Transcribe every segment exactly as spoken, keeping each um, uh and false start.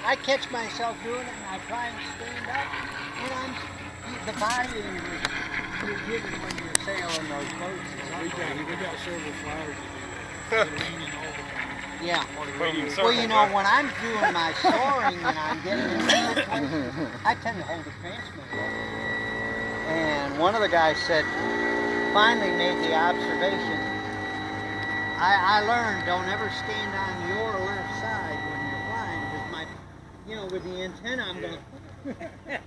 I catch myself doing it, and I try and stand up, and I'm the body injury you're getting when you're sailing those boats. We got we got several flyers. Yeah. Well, you know, when I'm doing my soaring and I'm getting in the situation, I tend to hold the transmitter. And one of the guys said, finally made the observation, I, I learned don't ever stand on your left side when you're flying, because my, you know, with the antenna I'm going to...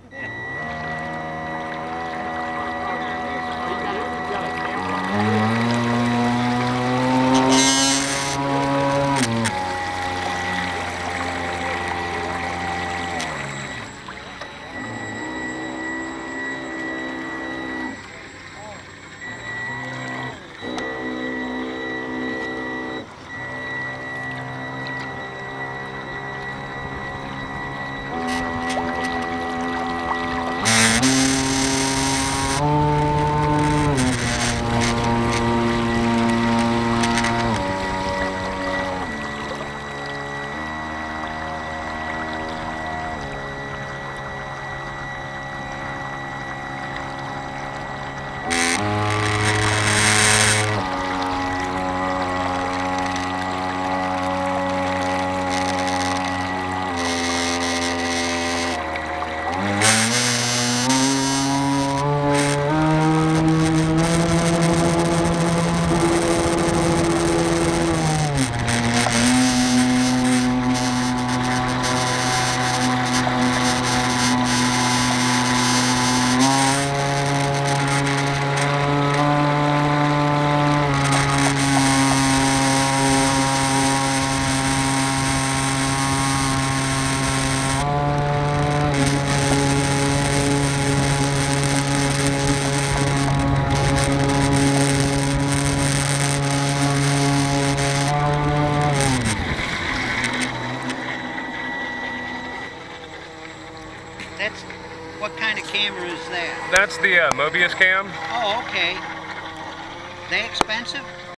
That's, what kind of camera is that? That's the uh, Mobius cam. Oh, okay. They expensive?